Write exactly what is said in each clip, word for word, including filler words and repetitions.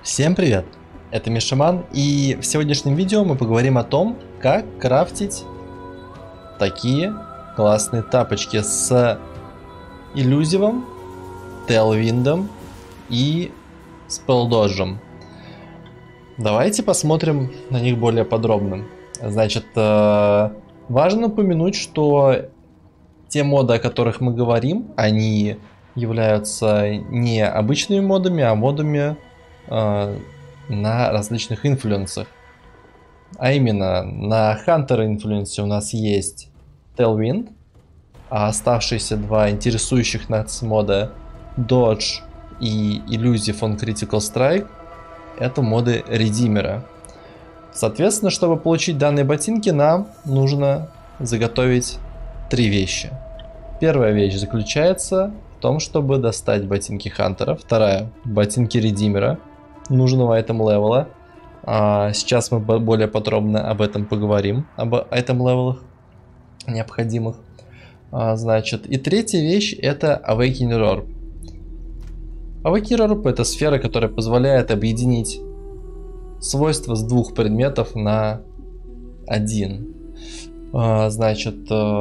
Всем привет! Это Мишаман, и в сегодняшнем видео мы поговорим о том, как крафтить такие классные тапочки с иллюзивом, тейлвиндом и спелдоджем. Давайте посмотрим на них более подробно. Значит, важно упомянуть, что те моды, о которых мы говорим, они являются не обычными модами, а модами э, на различных инфлюенсах. А именно, на Hunter инфлюенсе у нас есть Tailwind, а оставшиеся два интересующих нас мода Dodge и Illusive on Critical Strike это моды редимера. Соответственно, чтобы получить данные ботинки, нам нужно заготовить три вещи. Первая вещь заключается в том, чтобы достать ботинки Хантера. Вторая — ботинки редимера нужного айтем левела. А сейчас мы более подробно об этом поговорим, об айтем левелах необходимых. А, значит, и третья вещь — это Awakening Orb. Awakening Orb — это сфера, которая позволяет объединить свойства с двух предметов на один. А, значит,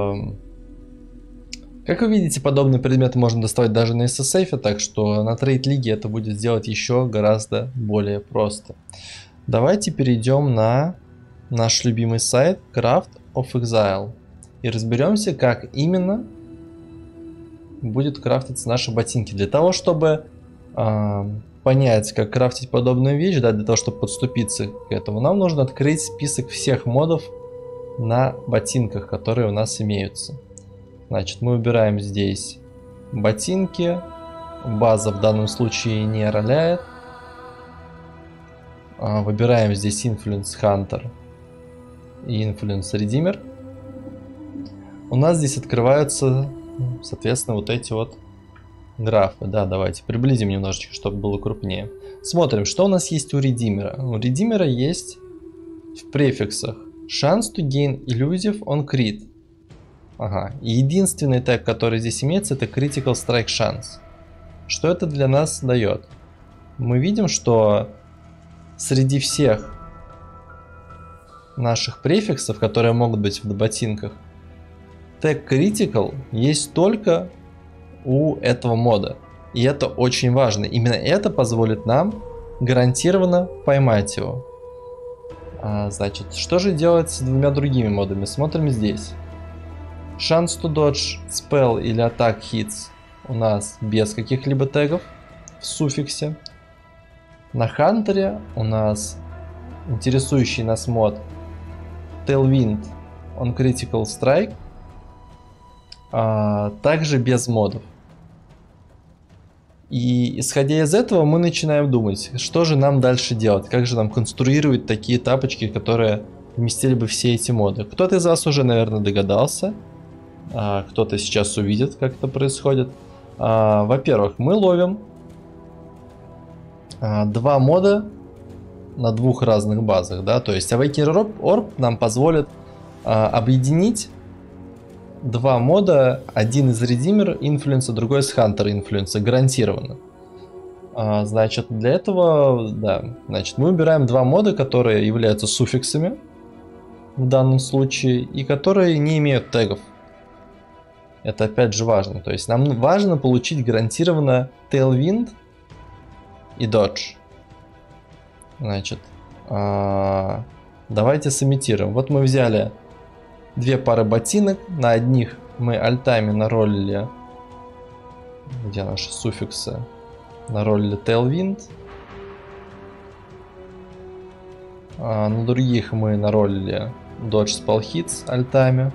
как вы видите, подобные предметы можно доставать даже на эс эс эф, так что на трейд-лиге это будет сделать еще гораздо более просто. Давайте перейдем на наш любимый сайт Craft of Exile и разберемся, как именно будет крафтиться наши ботинки. Для того, чтобы э, понять, как крафтить подобную вещь, да, для того, чтобы подступиться к этому, нам нужно открыть список всех модов на ботинках, которые у нас имеются. Значит, мы выбираем здесь ботинки, база в данном случае не роляет. Выбираем здесь Influence Hunter и Influence Redeemer. У нас здесь открываются, соответственно, вот эти вот графы. Да, давайте приблизим немножечко, чтобы было крупнее. Смотрим, что у нас есть у Redeemer. У Redeemer есть в префиксах Chance to gain Illusive on Crit. Ага, и единственный тег, который здесь имеется, это Critical Strike Chance. Что это для нас дает? Мы видим, что среди всех наших префиксов, которые могут быть в ботинках, тег Critical есть только у этого мода. И это очень важно. Именно это позволит нам гарантированно поймать его. А, значит, что же делать с двумя другими модами? Смотрим здесь. Chance to dodge spell или attack hits у нас без каких-либо тегов в суффиксе. На Хантере у нас интересующий нас мод Tailwind on Critical Strike, а также без модов. И исходя из этого мы начинаем думать, что же нам дальше делать, как же нам конструировать такие тапочки, которые вместили бы все эти моды. Кто-то из вас уже, наверное, догадался. Кто-то сейчас увидит, как это происходит. Во-первых, мы ловим два мода на двух разных базах, да, то есть Awakening Orb нам позволит объединить два мода, один из Redeemer инфлюенса, другой из Hunter инфлюенса, гарантированно. Значит, для этого, да, значит, мы выбираем два мода, которые являются суффиксами в данном случае и которые не имеют тегов. Это опять же важно. То есть нам важно получить гарантированно Tailwind и Dodge. Значит, а, давайте сымитируем. Вот мы взяли две пары ботинок. На одних мы альтами наролили, где наши суффиксы, наролили Tailwind. А на других мы наролили Dodge Spell Hits альтами.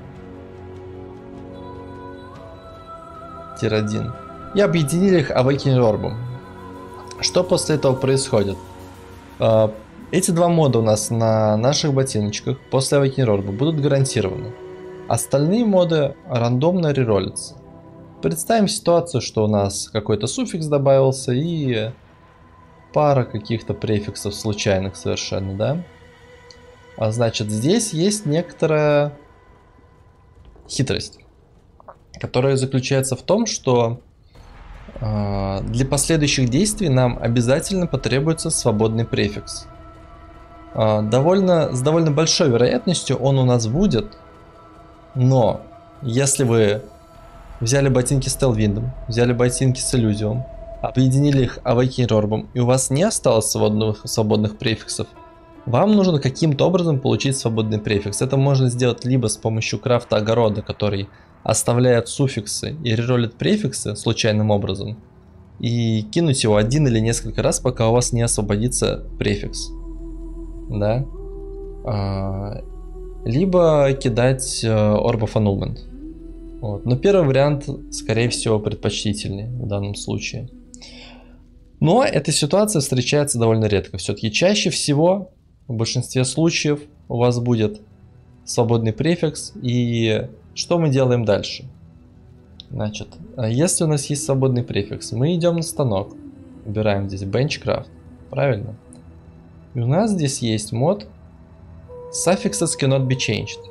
один. И объединили их Awakening Orb. Что после этого происходит? Эти два мода у нас на наших ботиночках после Awakening Orb будут гарантированы. Остальные моды рандомно реролятся. Представим ситуацию, что у нас какой-то суффикс добавился и пара каких-то префиксов случайных совершенно, да? А значит, здесь есть некоторая хитрость, которая заключается в том, что Для последующих действий нам обязательно потребуется свободный префикс. Довольно, с довольно большой вероятностью он у нас будет, но если вы взяли ботинки с Tailwind, взяли ботинки с Иллюзиум, объединили их Awakening Orb, и у вас не осталось свободных, свободных префиксов, вам нужно каким-то образом получить свободный префикс. Это можно сделать либо с помощью крафта огорода, который оставляет суффиксы и реролит префиксы случайным образом, и кинуть его один или несколько раз, пока у вас не освободится префикс. Да? А, либо кидать Orb of Annulment. Вот. Но первый вариант, скорее всего, предпочтительнее в данном случае. Но эта ситуация встречается довольно редко. Все-таки чаще всего, в большинстве случаев, у вас будет свободный префикс. И что мы делаем дальше? Значит, если у нас есть свободный префикс, мы идем на станок, выбираем здесь Benchcraft, правильно? И у нас здесь есть мод Suffixes cannot be changed.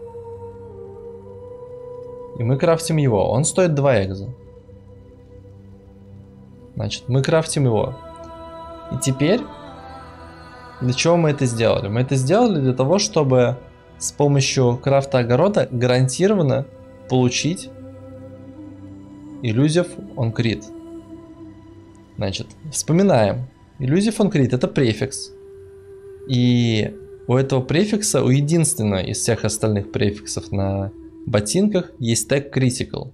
И мы крафтим его. Он стоит два экза. Значит, мы крафтим его. И теперь, для чего мы это сделали? Мы это сделали для того, чтобы с помощью крафта огорода гарантированно получить Illusive on Crit. Значит, вспоминаем. Illusive on Crit — это префикс. И у этого префикса, у единственного из всех остальных префиксов на ботинках, есть тег Critical.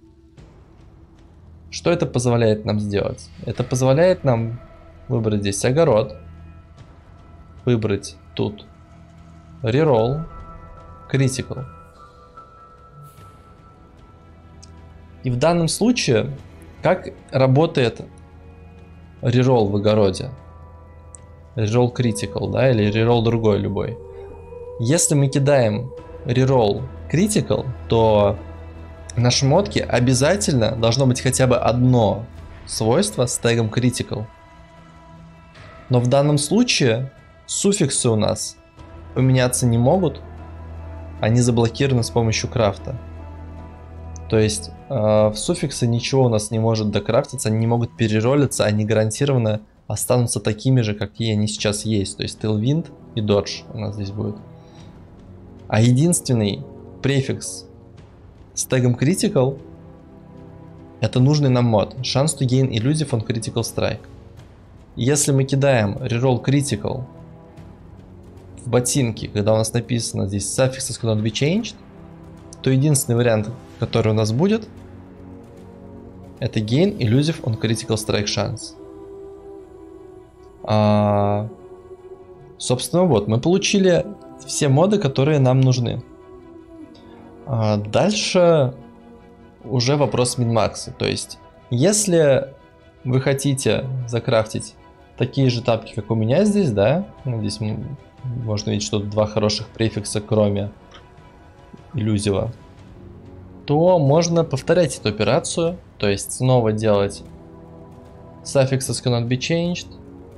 Что это позволяет нам сделать? Это позволяет нам выбрать здесь огород, выбрать тут Reroll, Critical. И в данном случае, как работает Reroll в огороде? Reroll Critical, да, или Reroll другой любой. Если мы кидаем Reroll Critical, то в нашей модке обязательно должно быть хотя бы одно свойство с тегом Critical. Но в данном случае суффиксы у нас поменяться не могут, они заблокированы с помощью крафта. То есть э, в суффиксы ничего у нас не может докрафтиться, они не могут переролиться, они гарантированно останутся такими же, какие они сейчас есть. То есть Tailwind и Dodge у нас здесь будет. А единственный префикс с тегом Critical — это нужный нам мод Chance to gain Illusive on Critical Strike. Если мы кидаем Reroll Critical в ботинки, когда у нас написано здесь Suffixes cannot be changed, то единственный вариант, который у нас будет, это Gain Illusive on Critical Strike Chance. А, собственно, вот, мы получили все моды, которые нам нужны. А дальше уже вопрос минмакса. То есть, если вы хотите закрафтить такие же тапки, как у меня здесь, да, ну, здесь можно видеть, что тут два хороших префикса, кроме иллюзива, то можно повторять эту операцию, то есть снова делать Suffixes cannot be changed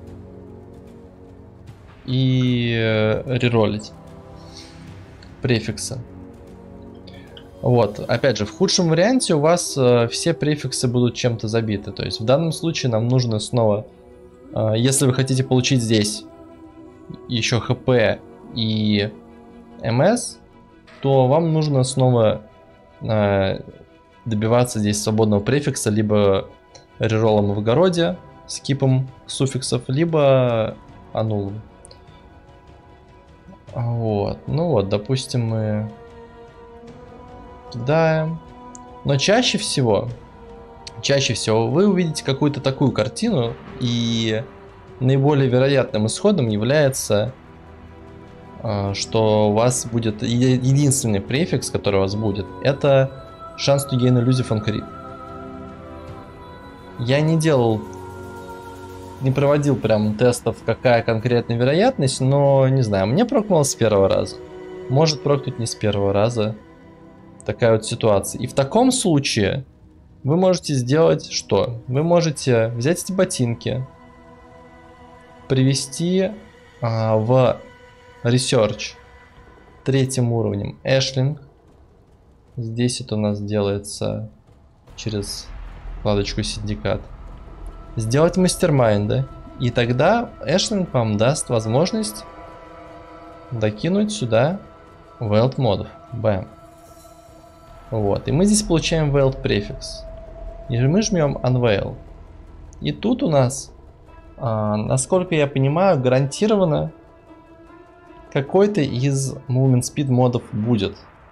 и реролить префиксы. Вот, опять же, в худшем варианте у вас э, все префиксы будут чем-то забиты. То есть в данном случае нам нужно снова, э, если вы хотите получить здесь еще хп и МС, то вам нужно снова э, добиваться здесь свободного префикса, либо реролом в огороде, скипом суффиксов, либо аннулом. Вот, ну вот, допустим, мы кидаем. Но чаще всего, чаще всего вы увидите какую-то такую картину, и наиболее вероятным исходом является, что у вас будет единственный префикс, который у вас будет, это Chance to gain Illusive on Crit. Я не делал, не проводил прям тестов, какая конкретная вероятность, но не знаю, мне прокнуло с первого раза. Может прокнуть не с первого раза. Такая вот ситуация. И в таком случае вы можете сделать что? Вы можете взять эти ботинки, привести а, в Research третьим уровнем Ashling. Здесь это у нас делается через вкладочку Синдикат. Сделать мастермайнды. И тогда Эшлинг вам даст возможность докинуть сюда Veiled модов. Бэм. Вот. И мы здесь получаем Veiled префикс. И мы жмем Unveil. И тут у нас, а, насколько я понимаю, гарантированно какой-то из Movement Speed модов будет.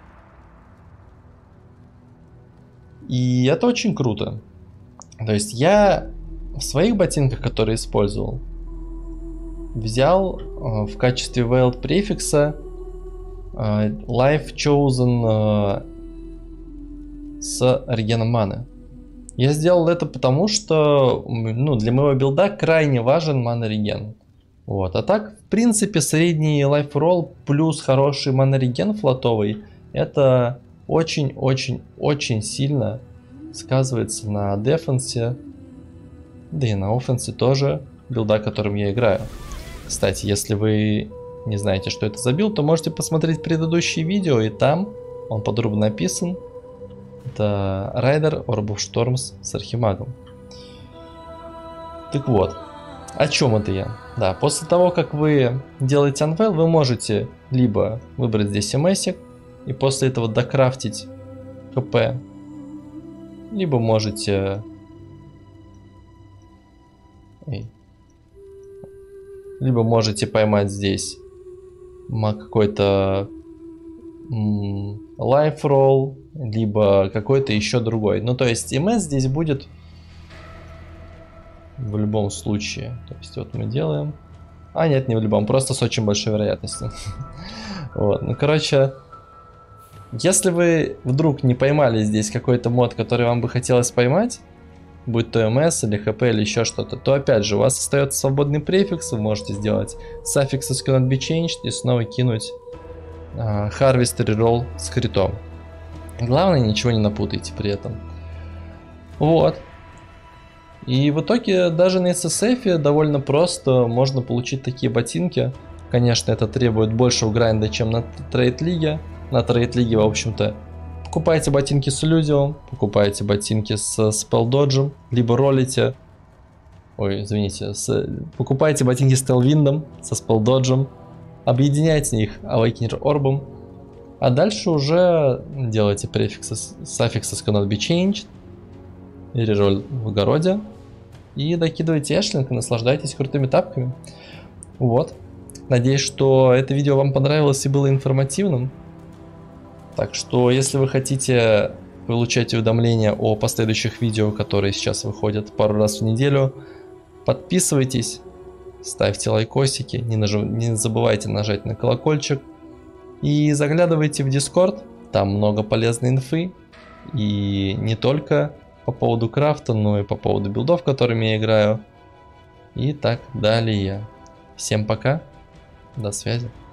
И это очень круто. То есть я в своих ботинках, которые использовал, взял э, в качестве Veiled префикса э, Life Chosen э, с регеном маны. Я сделал это потому, что ну, для моего билда крайне важен мана реген. Вот. А так, в принципе, средний Life Roll плюс хороший мана реген флотовый, это очень-очень-очень сильно сказывается на дефенсе, да и на офенсе тоже, билда, которым я играю. Кстати, если вы не знаете, что это за билд, то можете посмотреть предыдущие видео, и там он подробно написан. Это Райдер Orb of Storms с Архимагом. Так вот, о чем это я? Да, после того, как вы делаете Unveil, вы можете либо выбрать здесь эмэсик и после этого докрафтить КП, либо можете либо можете поймать здесь какой-то Life Roll, либо какой-то еще другой. Ну, то есть эм эс здесь будет в любом случае. То есть вот мы делаем... А, нет, не в любом, просто с очень большой вероятностью. Вот, ну, короче, если вы вдруг не поймали здесь какой-то мод, который вам бы хотелось поймать, будь то эм эс или ХП или еще что-то, то опять же у вас остается свободный префикс, вы можете сделать suffixes cannot be changed и снова кинуть uh, Harvest Reroll с критом. Главное, ничего не напутайте при этом. Вот. И в итоге даже на эс эс эф довольно просто можно получить такие ботинки. Конечно, это требует большего грайнда, чем на трейд-лиге. На трейд-лиге, в общем-то, покупайте ботинки с иллюзиум, покупайте ботинки с спелдоджем, либо ролите. Ой, извините. С... Покупайте ботинки с Телвиндом, со спелдоджем. Объединяйте их Awakener Orb. А дальше уже делайте префиксы, suffixes cannot be changed. И рероль в огороде. И докидывайте эшлинг и наслаждайтесь крутыми тапками. Вот. Надеюсь, что это видео вам понравилось и было информативным. Так что, если вы хотите получать уведомления о последующих видео, которые сейчас выходят пару раз в неделю, подписывайтесь, ставьте лайкосики, не, нажив... не забывайте нажать на колокольчик. И заглядывайте в Discord, там много полезной инфы. И не только по поводу крафта, но и по поводу билдов, которыми я играю. И так далее. Всем пока, до связи.